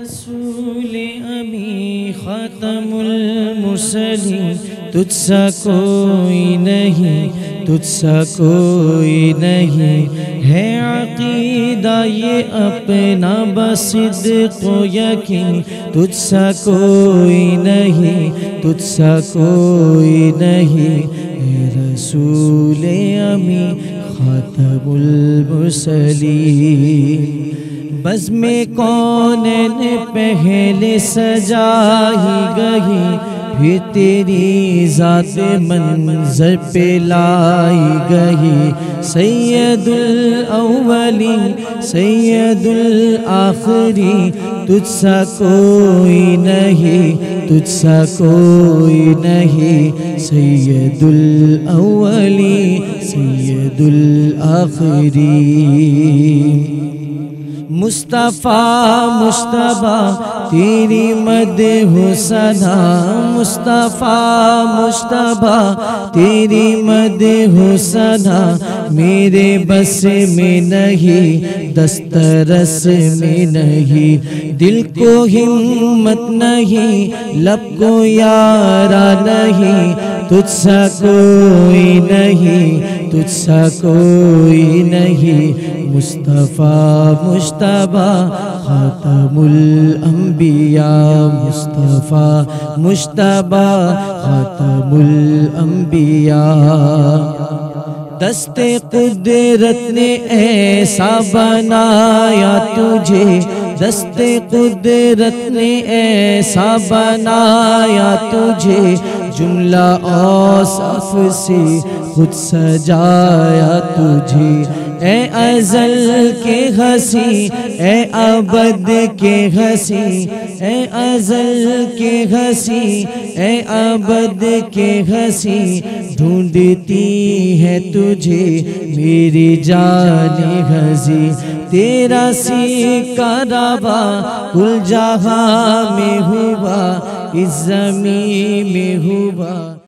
रसूल अमी ख़ातमुल मुरसलीन, तुझसा कोई नहीं, तुझसा कोई नहीं। है अक़ीदा ये अपना बसिद्क़ व यकीन, तुझसा कोई नहीं, तुझसा कोई नहीं। है रसूल अमी ख़ातमुल मुरसलीन, बज़्म-ए कौनैन पहले सजाई गई, फिर तेरी ज़ात मंज़र पे लाई गई। सैयदुल अव्वलीन सैयदुल आखिरी, तुझसा कोई नहीं, तुझसा कोई नहीं। सैयदुल अव्वलीन सैयदुल आखिरी, मुस्तफ़ा मुश्तबा तेरी मदह सना, मुस्तफ़ा मुश्तबा तेरी मदह सना। मेरे बस में नहीं, दस्तरस में नहीं, दिल को हिम्मत नहीं, लब को यारा नहीं। तुझसा कोई नहीं, तुझसा कोई नहीं। मुस्तफ़ा मुश्तबा ख़ातमुल अंबिया, मुस्तफ़ा मुश्तबा ख़ातमुल अंबिया। दस्ते कुदरत ने ऐसा बनाया तुझे, दस्ते कुदरत ने ऐसा बनाया तुझे। जुमला औसाफ से खुद सजाया तुझे। ए अज़ल के हसी, ए अबद के हसी, ए अज़ल के हसी, ए अबद के हसी। ढूंढती है तुझे मेरी जाने हसी, तेरा सिक्का रवा कुल जहां में हुआ, इस ज़मीं में हुआ।